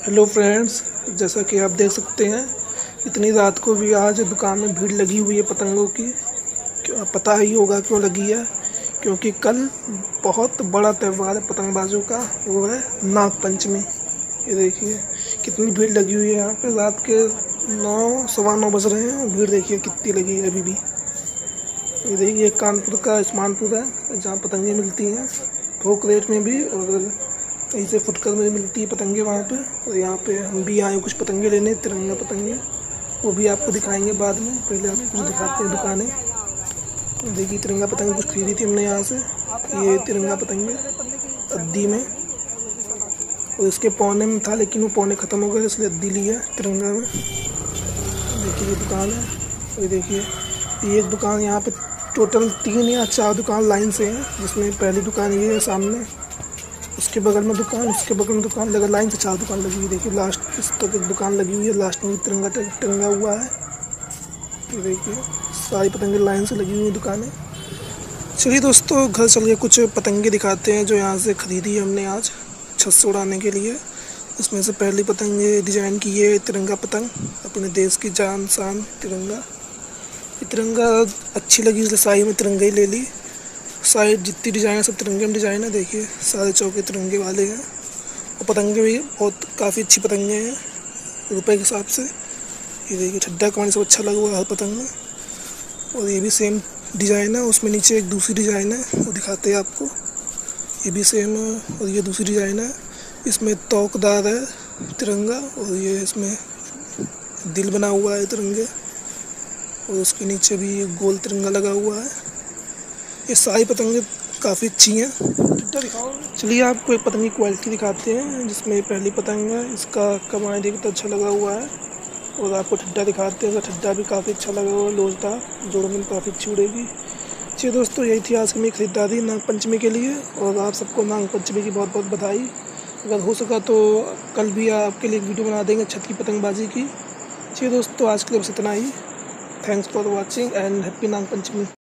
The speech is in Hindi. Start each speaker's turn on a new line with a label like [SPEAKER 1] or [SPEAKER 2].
[SPEAKER 1] हेलो फ्रेंड्स, जैसा कि आप देख सकते हैं इतनी रात को भी आज दुकान में भीड़ लगी हुई है पतंगों की। क्या पता ही होगा क्यों लगी है, क्योंकि कल बहुत बड़ा त्यौहार है पतंगबाजों का, वो है नाग पंचमी। ये देखिए कितनी भीड़ लगी हुई है यहाँ पे। रात के 9 सवा 9 बज रहे हैं, भीड़ देखिए कितनी लगी है अभी भी। ये देखिए कानपुर का स्मानपुर है जहाँ पतंगे मिलती हैं थोक रेट में भी, और ऐसे फुटकर में मिलती है पतंगे वहाँ पे। और यहाँ पे हम भी आए कुछ पतंगे लेने, तिरंगा पतंगे, वो भी आपको दिखाएंगे बाद में। पहले आपको कुछ दिखाते हैं दुकानें। देखिए तिरंगा पतंग कुछ खरीदी थी हमने यहाँ से। ये तिरंगा पतंगे अद्दी में, और इसके पौने में था लेकिन वो पौने ख़त्म हो गए, इसलिए अद्दी ली है तिरंगा में। देखिए ये दुकान है। ये देखिए ये एक दुकान, यहाँ पे टोटल 3 या 4 दुकान लाइन से हैं, जिसमें पहली दुकान ये है सामने, उसके बगल में दुकान, उसके बगल में दुकान, लगा लाइन से 4 दुकान लगी हुई। देखिए लास्ट इस तक एक दुकान लगी हुई है, लास्ट में तिरंगा टंगा हुआ है। ये देखिए सारी पतंगे लाइन से लगी हुई दुकानें। चलिए दोस्तों घर चल के कुछ पतंगे दिखाते हैं जो यहाँ से ख़रीदी है हमने आज छत से उड़ाने के लिए। इसमें से पहली पतंग डिज़ाइन की है तिरंगा पतंग, अपने देश की जान शान तिरंगा। ये तिरंगा अच्छी लगी इसलिए साई में तिरंगा ही ले ली। साइड जितनी डिज़ाइन है सब तिरंगे में डिज़ाइन है। देखिए सारे चौके तिरंगे वाले हैं, और पतंगे भी बहुत काफ़ी अच्छी पतंगे हैं रुपए के हिसाब से। ये देखिए ठड्डा कमानी सब अच्छा लगा हुआ है हर पतंग में। और ये भी सेम डिज़ाइन है, उसमें नीचे एक दूसरी डिज़ाइन है, वो दिखाते हैं आपको। ये भी सेम है, और ये दूसरी डिज़ाइन है। इसमें तोकदार है तिरंगा, और ये इसमें दिल बना हुआ है तिरंगे, और उसके नीचे भी गोल तिरंगा लगा हुआ है। ये सारी पतंगे काफ़ी अच्छी हैं। चलिए आपको एक पतंग की क्वालिटी दिखाते हैं, जिसमें पहली पतंग है, इसका कमाई देखिए तो अच्छा लगा हुआ है। और आपको ठड्डा दिखाते हैं, इसका ठड्डा भी काफ़ी अच्छा लगा हुआ है, लोचदार, जोड़ों में काफ़ी अच्छी उड़ेगी। चलिए दोस्तों यही थी आज की मेरी खरीदारी नाग पंचमी के लिए, और आप सबको नाग पंचमी की बहुत बहुत बधाई। अगर हो सका तो कल भी आपके लिए एक वीडियो बना देंगे छत की पतंगबाजी की। चलिए दोस्तों आज के लिए बस इतना ही। Thanks for watching and happy Nag Panchami.